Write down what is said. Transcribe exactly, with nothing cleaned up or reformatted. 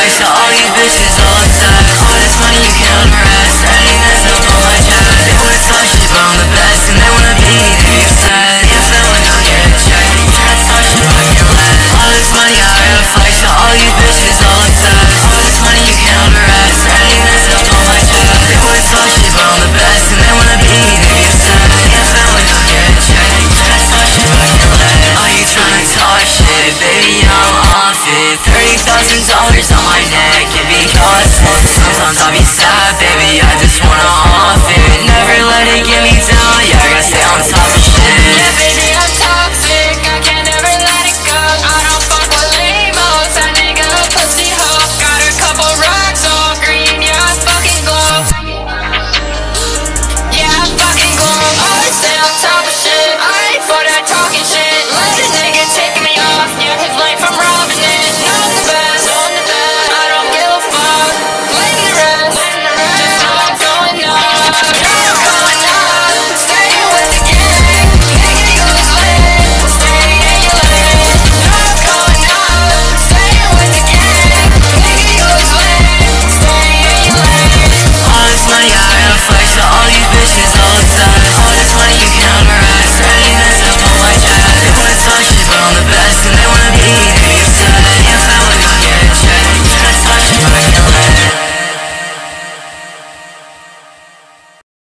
fight, so all these bitches all obsessed. All this money you can't rest, everything that's up on my chest. They wanna talk shit but I'm the best, and they wanna be the obsessed. If they wanna go get a check, you try to talk shit but you're less. All this money I gotta fight, so all these bitches all obsessed. All this money you can't rest, everything that's up on my chest. They wanna talk shit but I'm the best, and they wanna be the obsessed. If they wanna go get a check, you try to talk shit but you're less. Are you tryna talk shit, baby, I'm off it. Thirty thousand dollars on my neck, it be costing. Sometimes I'll be sad, baby, I just wanna off it. Never let it get me down, yeah, I gotta stay on top of shit.